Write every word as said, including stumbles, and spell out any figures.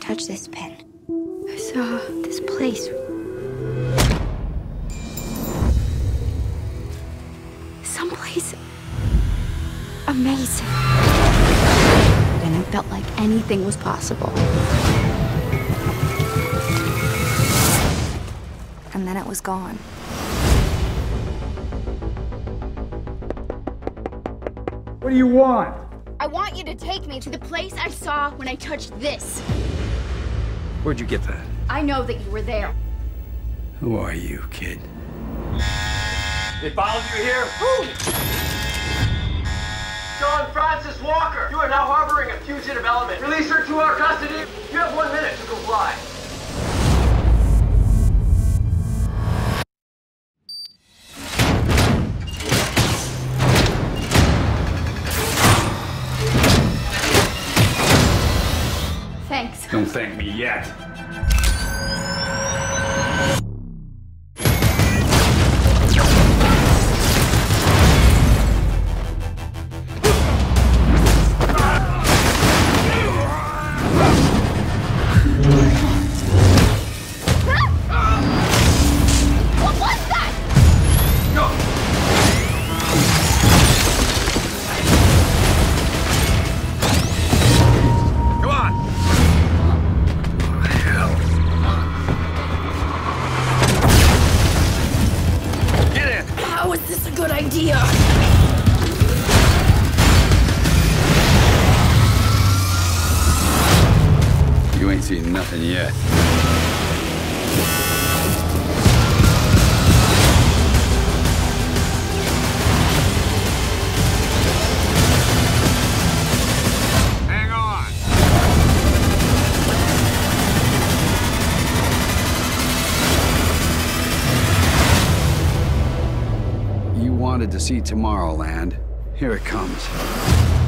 touch this pen. I saw this place. Someplace amazing. And it felt like anything was possible. And then it was gone. What do you want? I want you to take me to the place I saw when I touched this. Where'd you get that? I know that you were there. Who are you, kid? They followed you here? Who? John Francis Walker! You are now harboring a fugitive element. Release her to our custody. You have one minute to comply. Thanks. Don't thank me yet. What was that? Go! Come on! Get in! How is this a good idea? You ain't seen nothing yet. Hang on! You wanted to see Tomorrowland. Here it comes.